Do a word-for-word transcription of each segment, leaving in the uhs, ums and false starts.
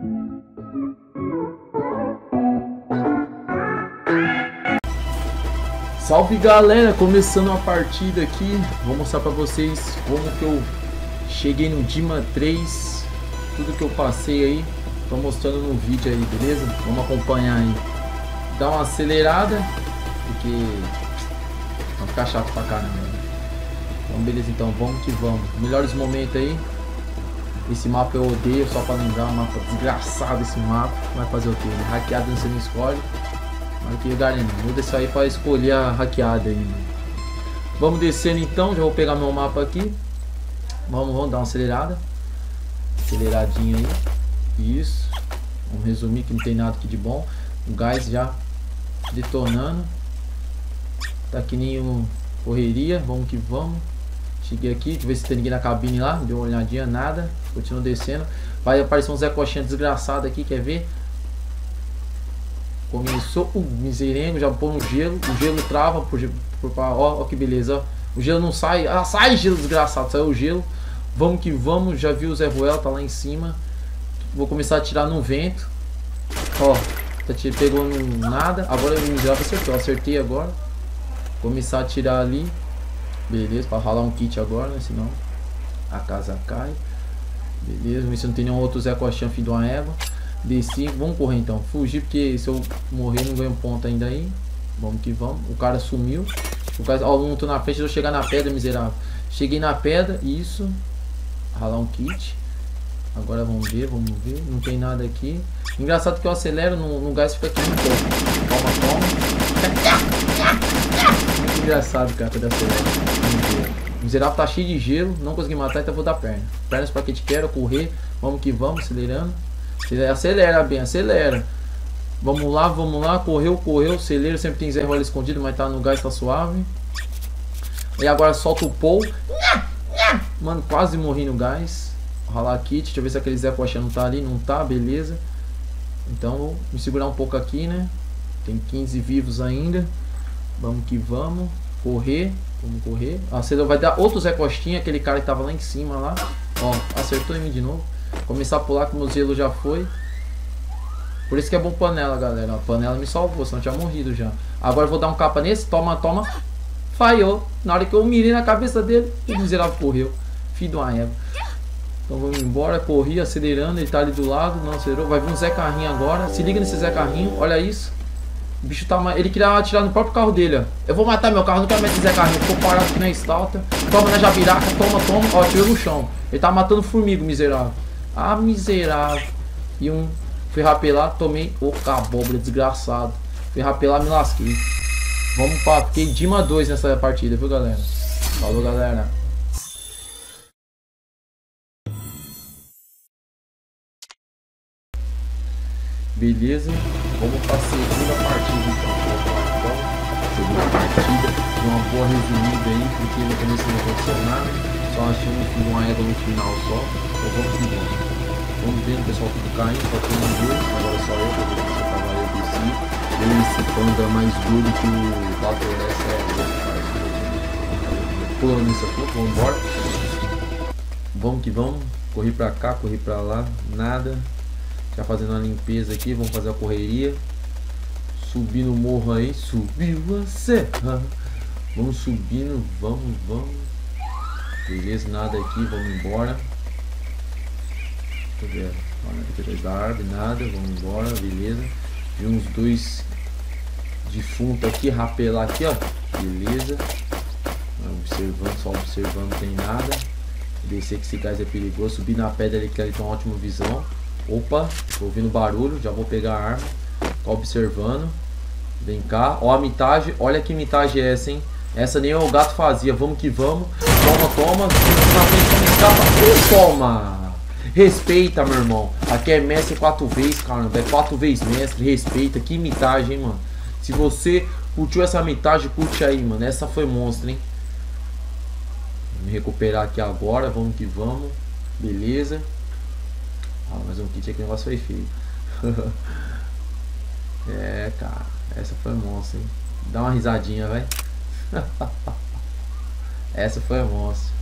Salve galera, começando a partida aqui, vou mostrar pra vocês como que eu cheguei no Dima três, tudo que eu passei aí, tô mostrando no vídeo aí, beleza? Vamos acompanhar aí, dá uma acelerada, porque vai ficar chato pra caramba, né? Então beleza, então vamos que vamos, melhores momentos aí. Esse mapa eu odeio, só pra lembrar, um mapa desgraçado esse mapa, vai fazer o que? Hackeado você não escolhe. Aqui galera, muda isso aí para escolher a hackeada aí, mano. Vamos descendo então, já vou pegar meu mapa aqui. Vamos, vamos dar uma acelerada. Aceleradinho aí. Isso. Vamos resumir que não tem nada aqui de bom. O gás já detonando. Tá que nem um correria, vamos que vamos. Cheguei aqui, deixa eu ver se tem ninguém na cabine lá. Deu uma olhadinha, nada. Continuo descendo. Vai aparecer um Zé Coxinha desgraçado aqui, quer ver? Começou o uh, miserengo, já pôr no gelo, o gelo trava, por, por, por, ó, ó que beleza, ó. O gelo não sai, ah, sai gelo desgraçado, saiu o gelo, vamos que vamos, já vi o Zé Ruel, tá lá em cima, vou começar a atirar no vento, ó, tá, pegou no nada, agora o miserável acertou, acertei agora, começar a atirar ali, beleza, pra ralar um kit agora, né, senão a casa cai, beleza, vamos ver se não tem nenhum outro Zé Coxinha, filho de uma égua. Desci, vamos correr então, fugir porque se eu morrer não ganho ponto ainda aí. Vamos que vamos, o cara sumiu. O cara, ó, um tô na frente, eu chegar na pedra, miserável. Cheguei na pedra, isso. Ralar um kit. Agora vamos ver, vamos ver, não tem nada aqui. Engraçado que eu acelero, no, no gás fica aqui um pouco. Toma, toma. Muito engraçado, cara, quando eu acelero. Vamos ver. O miserável tá cheio de gelo, não consegui matar, então vou dar perna. Pernas pra que te quero, correr, vamos que vamos, acelerando. Acelera bem, acelera. Vamos lá, vamos lá. Correu, correu. Celeiro sempre tem Zé Ruel escondido, mas tá no gás, tá suave. E agora solta o Paul. Mano, quase morri no gás. Ralar kit. Deixa eu ver se aquele Zé Coxinha não tá ali. Não tá, beleza. Então vou me segurar um pouco aqui, né? Tem quinze vivos ainda. Vamos que vamos. Correr. Vamos correr. Ah, você vai dar outro Zé Coxinha. Aquele cara que tava lá em cima lá. Ó, acertou em mim de novo. Começar a pular que o meu gelo já foi. Por isso que é bom panela, galera. A panela me salvou, senão eu tinha morrido já. Agora eu vou dar um capa nesse. Toma, toma. Falhou. Na hora que eu mirei na cabeça dele, o miserável correu. Filho de uma égua. Então vamos embora. Corri, acelerando. Ele tá ali do lado. Não acelerou. Vai vir um Zé Carrinho agora. Se liga nesse Zé Carrinho. Olha isso. O bicho tá... Ele queria atirar no próprio carro dele, ó. Eu vou matar meu carro. Não quero mais esse Zé Carrinho. Ficou parado aqui na estalta. Toma na jabiraca. Toma, toma. Ó, tirou no chão. Ele tá matando formiga, miserável. Ah, miserável. E um fui rapelar, tomei o oh, cabobra desgraçado. Fui rapelar, me lasquei. Vamos para, fiquei Dima dois nessa partida, viu galera? Falou galera. Beleza, vamos para a segunda partida então. Segunda partida, uma boa resumida aí, porque no começo não aconteceu nada. Só achei um, uma égua no final só. Então vamos que vamos. Vamos ver o pessoal tudo caindo, só tem um dois, agora só eu, porque se eu tava eu desci. Ele esse panda mais duro que o Battle S é pulando nisso aqui, vamos embora. Vamos que vamos, corri pra cá, corri pra lá, nada. Já fazendo uma limpeza aqui, vamos fazer a correria. Subir no morro aí, subiu a serra. Vamos subindo, vamos, vamos. Beleza, nada aqui, vamos embora. Deixa eu ver, olha aqui atrás da árvore, nada, vamos embora, beleza. Vi uns dois defuntos aqui, rapelar aqui, ó, beleza. Observando, só observando, não tem nada. Descer que esse gás é perigoso, subir na pedra ali que ele tem uma ótima visão. Opa, tô ouvindo barulho, já vou pegar a arma. Tá observando. Vem cá, ó a mitagem, olha que mitagem é essa, hein. Essa nem o gato fazia, vamos que vamos. Toma, toma, na frente, escapa. Toma! Respeita, meu irmão. Aqui é mestre quatro vezes, caramba. É quatro vezes mestre, respeita. Que mitagem, hein, mano. Se você curtiu essa mitagem, curte aí, mano. Essa foi monstro, hein. Vou me recuperar aqui agora, vamos que vamos. Beleza. Ah, mais um kit aqui, o negócio foi feio. É, cara. Essa foi monstro, hein. Dá uma risadinha, vai. Essa foi a monstro.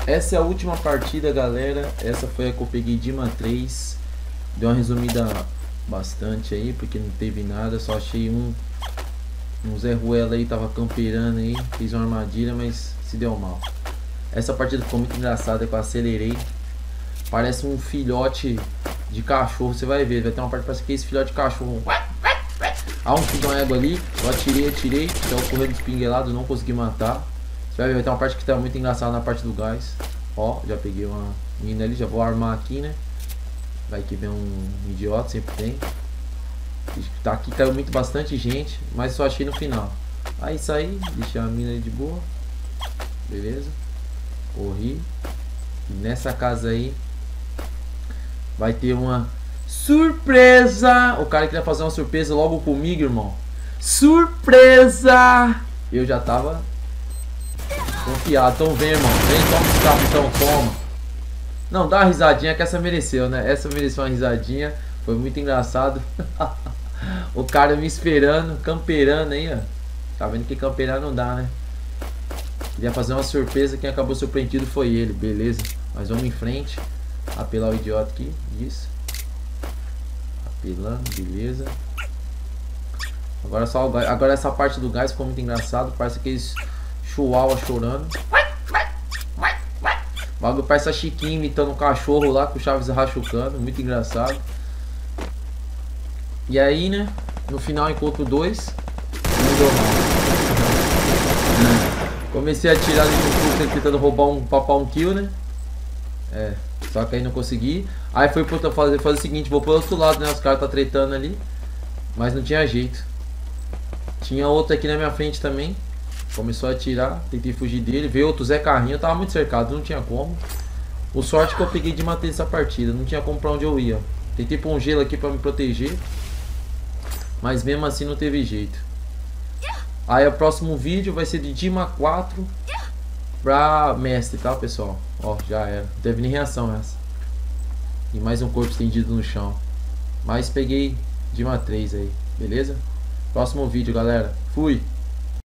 essa é a última partida, galera. Essa foi a que eu peguei Dima três. Deu uma resumida bastante aí, porque não teve nada. Só achei um um Zé Ruela aí, tava camperando aí. Fiz uma armadilha, mas se deu mal. Essa partida ficou muito engraçada, que eu acelerei. Parece um filhote de cachorro, você vai ver. Vai ter uma parte que parece que é esse filhote de cachorro. Há um filho de uma égua ali. Eu atirei, atirei. Então correndo espinguelado, não consegui matar. Você vai ver, vai ter uma parte que tá muito engraçada na parte do gás. Ó, já peguei uma mina ali. Já vou armar aqui, né? Vai que vem um idiota, sempre tem. Tá, aqui caiu muito bastante gente, mas só achei no final. Aí saí, deixei a mina ali de boa. Beleza. Corri. E nessa casa aí vai ter uma surpresa. O cara queria fazer uma surpresa logo comigo, irmão. Surpresa! Eu já tava confiado. Então vem, irmão. Vem, toma esse capitão, toma. Não, dá uma risadinha que essa mereceu, né? Essa mereceu uma risadinha. Foi muito engraçado. O cara me esperando, camperando aí, ó. Tá vendo que camperar não dá, né? Queria fazer uma surpresa, quem acabou surpreendido foi ele, beleza. Mas vamos em frente. Apelar o idiota aqui, isso. Apelando, beleza. Agora só o gás. Agora essa parte do gás ficou muito engraçado. Parece aqueles chihuahua chorando. O bagulho parece a Chiquinha imitando um cachorro lá com o Chaves rachucando. Muito engraçado. E aí, né? No final encontro dois. Não deu mal. Comecei a atirar ali no fundo, tentando roubar um, papar um kill, né? É, só que aí não consegui. Aí foi pra fazer, fazer o seguinte, vou pro outro lado, né? Os caras tá tretando ali. Mas não tinha jeito. Tinha outro aqui na minha frente também. Começou a atirar, tentei fugir dele. Veio outro Zé Carrinho, eu tava muito cercado, não tinha como. O sorte que eu peguei de matar essa partida, não tinha como pra onde eu ia. Tentei pôr um gelo aqui pra me proteger. Mas mesmo assim não teve jeito. Aí o próximo vídeo vai ser de Dima quatro pra mestre, tá, pessoal? Ó, já era. Não teve nem reação essa. E mais um corpo estendido no chão. Mas peguei Dima três aí, beleza? Próximo vídeo, galera. Fui!